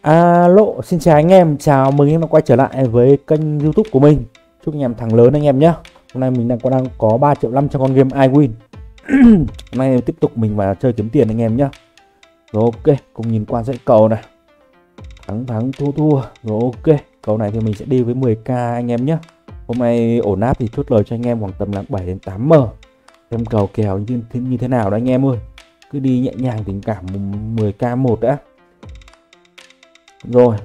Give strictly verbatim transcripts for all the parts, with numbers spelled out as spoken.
Alo, xin chào anh em, chào mừng em đã quay trở lại với kênh YouTube của mình. Chúc anh em thắng lớn anh em nhé. Hôm nay mình đang có đang có ba triệu năm trong con game iWin. Hôm nay tiếp tục mình vào chơi kiếm tiền anh em nhé. Rồi ok, cùng nhìn qua dãy cầu này. Thắng thắng thua thua. Rồi ok, cầu này thì mình sẽ đi với mười k anh em nhé. Hôm nay ổn áp thì chốt lời cho anh em khoảng tầm là bảy đến tám m. Xem cầu kèo như, như thế nào đó anh em ơi. Cứ đi nhẹ nhàng tình cảm mười k một đã. Rồi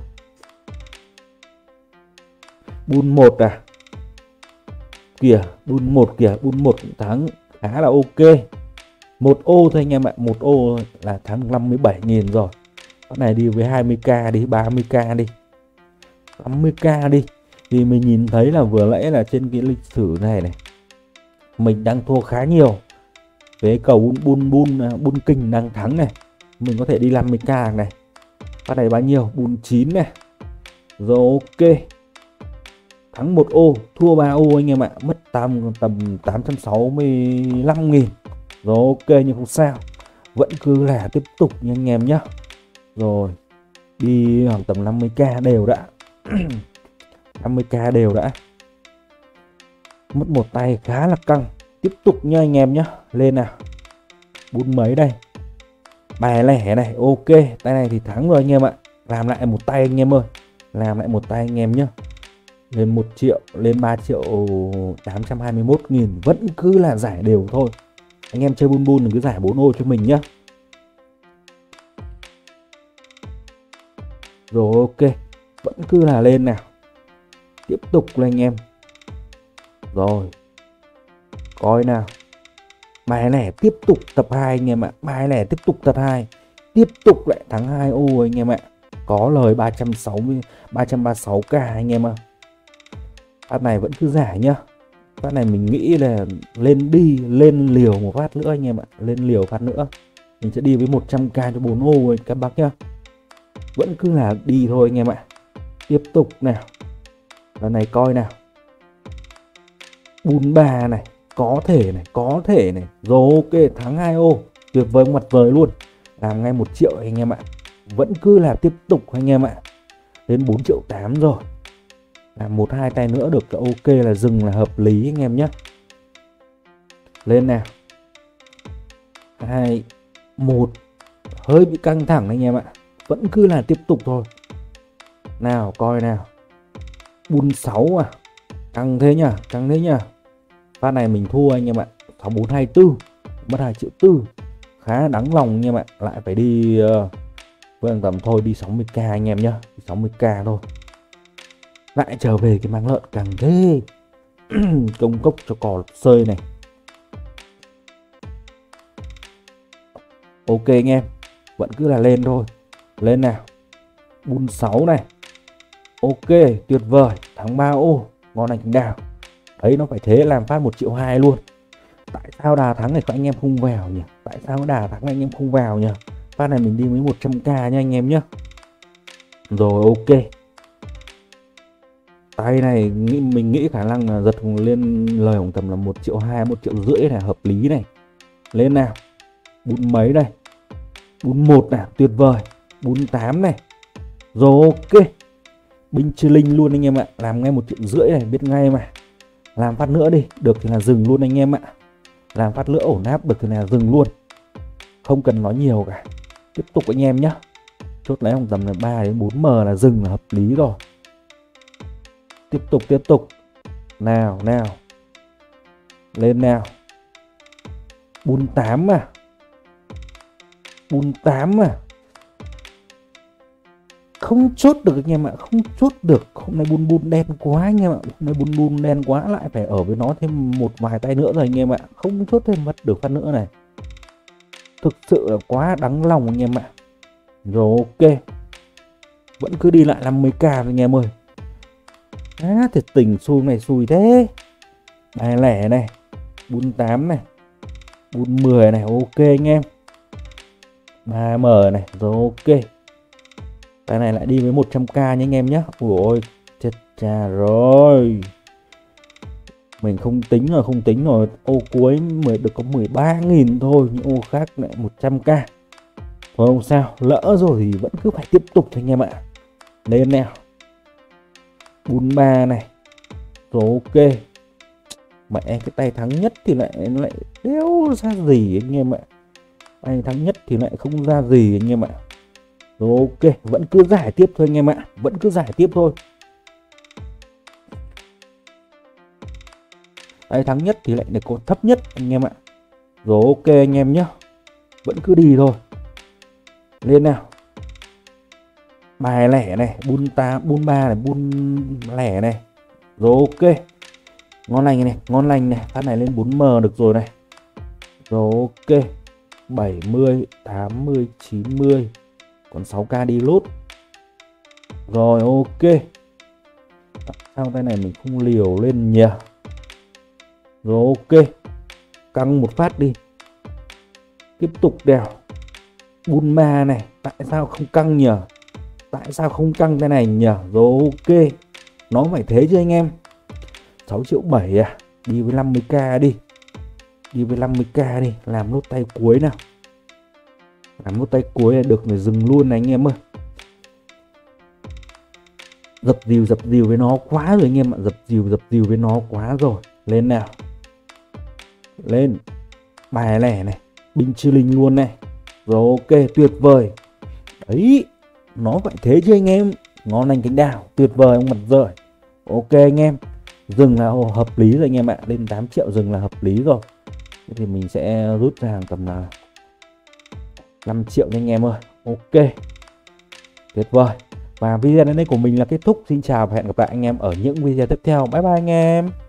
bun một à, kìa bun một kìa, bun một cũng thắng khá là ok. Một ô thôi anh em ạ, một ô là thắng năm mươi bảy nghìn rồi. Con này đi với hai mươi k đi, ba mươi k đi, năm mươi k đi. Thì mình nhìn thấy là vừa nãy là trên cái lịch sử này này mình đang thua khá nhiều. Với cầu bun bun bun bun kinh đang thắng này, mình có thể đi năm mươi k này. Phát này bao nhiêu? Bun chín này. Rồi ok. Thắng một ô, thua ba ô anh em ạ, mất tầm tầm tám trăm sáu mươi lăm nghìn. Rồi ok, nhưng không sao. Vẫn cứ là tiếp tục nha anh em nhé. Rồi đi khoảng tầm năm mươi k đều đã. năm mươi k đều đã. Mất một tay khá là căng. Tiếp tục nha anh em nhé. Lên nào. Bun mấy đây? Bài lẻ này, ok, tay này thì thắng rồi anh em ạ. Làm lại một tay anh em ơi. Làm lại một tay anh em nhé. Lên một triệu, lên ba triệu tám trăm hai mươi mốt nghìn. Vẫn cứ là giải đều thôi. Anh em chơi bun bun đừng cứ giải bốn ô cho mình nhé. Rồi ok, vẫn cứ là lên nào. Tiếp tục lên anh em. Rồi coi nào. Bài lẻ tiếp tục tập hai anh em ạ. Bài lẻ tiếp tục tập hai. Tiếp tục lại thắng hai ô anh em ạ. Có lời ba trăm sáu mươi, ba trăm ba mươi sáu k anh em ạ. Phát này vẫn cứ giải nhá. Phát này mình nghĩ là lên đi, lên liều một phát nữa anh em ạ. Lên liều phát nữa. Mình sẽ đi với một trăm k cho bốn ô các bác nhá. Vẫn cứ là đi thôi anh em ạ. Tiếp tục nào. Lần này coi nào. Bun ba này. Có thể này, có thể này. Rồi ok, thắng hai ô. Tuyệt vời mặt vời luôn. Làm ngay một triệu anh em ạ. Vẫn cứ là tiếp tục anh em ạ. Đến bốn triệu tám rồi. Làm một hai tay nữa được ok là dừng là hợp lý anh em nhé. Lên nào. Hai một. Hơi bị căng thẳng anh em ạ. Vẫn cứ là tiếp tục thôi. Nào coi nào. Bun sáu à. Căng thế nhá, căng thế nhá. Phát này mình thua anh em ạ. Sáu bốn hai tư. Mất hai triệu tư. Khá đáng lòng anh em ạ. Lại phải đi uh, với tầm thôi đi sáu mươi k anh em nhá. sáu mươi k thôi. Lại trở về cái mang lợn càng thế. Công cốc cho cò sơi này. Ok anh em. Vẫn cứ là lên thôi. Lên nào. Bun sáu này. Ok, tuyệt vời. Thắng ba ô. Ngon anh đào. Đấy, nó phải thế, làm phát một triệu hai luôn. Tại sao đà thắng này các anh em không vào nhỉ? Tại sao đà thắng anh em không vào nhỉ? Phát này mình đi với một trăm k nha anh em nhé. Rồi ok. Tay này mình nghĩ khả năng là giật lên lời khoảng tầm là một triệu hai, một triệu rưỡi này, hợp lý này. Lên nào. Bún mấy đây? Bún một này, tuyệt vời. Bún tám này. Rồi ok. Binh chư linh luôn anh em ạ. Làm ngay một triệu rưỡi này, biết ngay mà. Làm phát nữa đi, được thì là dừng luôn anh em ạ. Làm phát nữa ổn áp, được thì là dừng luôn. Không cần nói nhiều cả. Tiếp tục anh em nhé. Chốt lấy khoảng tầm là ba đến bốn m là dừng là hợp lý rồi. Tiếp tục tiếp tục. Nào nào. Lên nào. Bun tám à. Bun tám à. Không chốt được anh em ạ. Không chốt được. Hôm nay bun bun đen quá anh em ạ. Hôm nay bun bun đen quá. Lại phải ở với nó thêm một vài tay nữa rồi anh em ạ. Không chốt thêm mất được phát nữa này. Thực sự là quá đáng lòng anh em ạ. Rồi ok. Vẫn cứ đi lại năm mươi k anh em ơi. Á, thiệt tình xui này xui thế. Bài lẻ này. Bun tám này. Bun mười này. Ok anh em. ba m này. Rồi ok. Cái này lại đi với một trăm k nha anh em nhé. Ôi chết cha rồi. Mình không tính rồi, không tính rồi. Ô cuối mới được có mười ba nghìn thôi. Nhưng ô khác lại một trăm k. Thôi không sao. Lỡ rồi thì vẫn cứ phải tiếp tục thôi anh em ạ. Lên nào. bốn ba này. Rồi ok. Mẹ cái tay thắng nhất thì lại lại đéo ra gì anh em ạ. Tay thắng nhất thì lại không ra gì anh em ạ. Rồi ok, vẫn cứ giải tiếp thôi anh em ạ. Vẫn cứ giải tiếp thôi. Tay thắng nhất thì lại được có thấp nhất anh em ạ. Rồi ok anh em nhé. Vẫn cứ đi thôi. Lên nào. Bài lẻ này, bun ta, bun ba này, bun lẻ này. Rồi ok. Ngon lành này, ngon lành này. Phát này lên bốn M được rồi này. Rồi ok. bảy mươi, tám mươi, chín mươi. Còn sáu k đi lốt. Rồi ok. Sao tay này mình không liều lên nhỉ? Rồi ok. Căng một phát đi. Tiếp tục đèo. Bun ma này. Tại sao không căng nhỉ? Tại sao không căng cái này nhỉ? Rồi ok. Nó phải thế chứ anh em. sáu triệu bảy à. Đi với năm mươi k đi. Đi với năm mươi k đi. Làm nốt tay cuối nào. Làm nốt tay cuối là được rồi, dừng luôn này anh em ơi. Dập dìu dập dìu với nó quá rồi anh em ạ. Dập dìu dập dìu với nó quá rồi. Lên nào. Lên. Bài lẻ này. Binh chi linh luôn này. Rồi ok, tuyệt vời. Đấy. Nó phải thế chứ anh em. Ngon lành cánh đào. Tuyệt vời ông mặt rời. Ok anh em. Dừng là hợp lý rồi anh em ạ. Lên tám triệu dừng là hợp lý rồi. Thế thì mình sẽ rút ra hàng tầm là năm triệu nha anh em ơi. Ok. Tuyệt vời. Và video đến đây của mình là kết thúc. Xin chào và hẹn gặp lại anh em ở những video tiếp theo. Bye bye anh em.